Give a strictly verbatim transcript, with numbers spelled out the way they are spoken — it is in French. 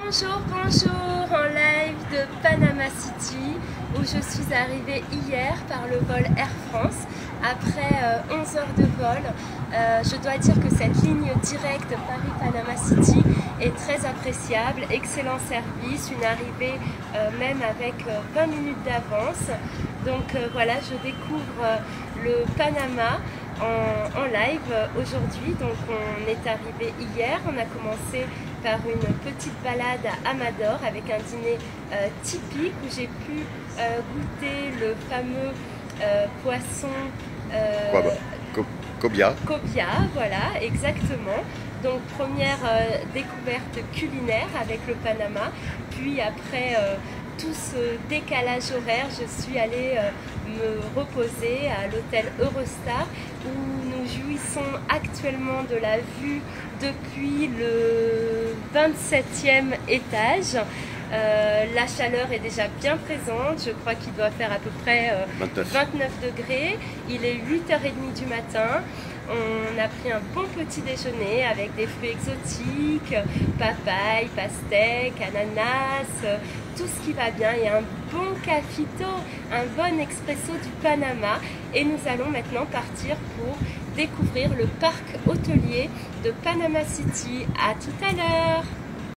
Bonjour, bonjour, en live de Panama City où je suis arrivée hier par le vol Air France après euh, onze heures de vol. Euh, je dois dire que cette ligne directe Paris-Panama City est très appréciable, excellent service, une arrivée euh, même avec euh, vingt minutes d'avance. Donc euh, voilà, je découvre euh, le Panama en, en live aujourd'hui. Donc on est arrivé hier, on a commencé par une petite balade à Amador avec un dîner euh, typique où j'ai pu euh, goûter le fameux euh, poisson euh, Quoi, bah, co cobia. Cobia, voilà, exactement. Donc première euh, découverte culinaire avec le Panama, puis après euh, tout ce décalage horaire, je suis allée euh, me reposer à l'hôtel Eurostar où nous jouissons actuellement de la vue depuis le vingt-septième étage. Euh, la chaleur est déjà bien présente, je crois qu'il doit faire à peu près euh, vingt-neuf degrés. Il est huit heures trente du matin. On a pris un bon petit déjeuner avec des fruits exotiques, papaye, pastèque, ananas, tout ce qui va bien, et un bon cafito, un bon expresso du Panama. Et nous allons maintenant partir pour découvrir le parc hôtelier de Panama City. À tout à l'heure.